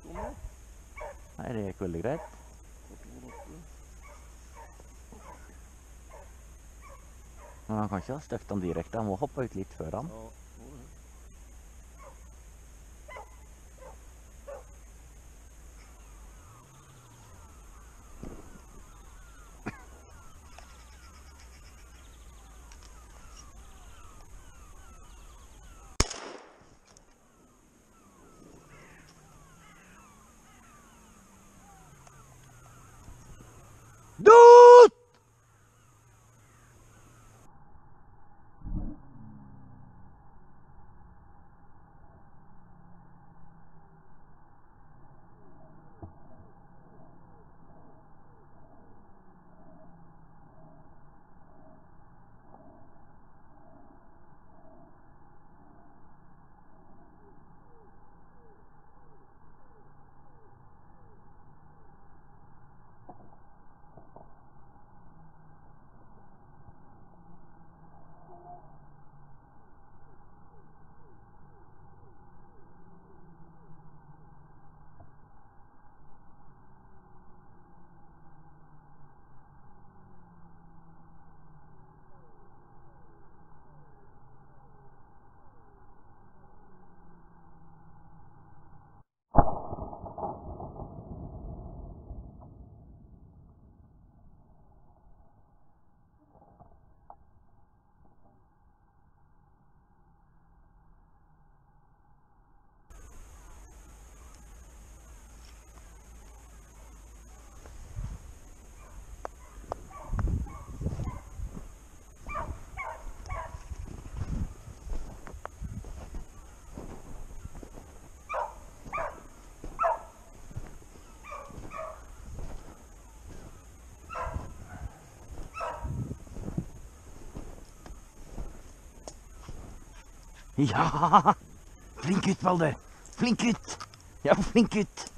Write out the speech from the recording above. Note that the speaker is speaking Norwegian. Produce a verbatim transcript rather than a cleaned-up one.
Nei, det gikk veldig greit. Men han kan ikke ha støkt han direkte, han må hoppe ut litt før han. Dut! Ja! Flink gutt, Balder! Flink gutt! Ja, flink gutt!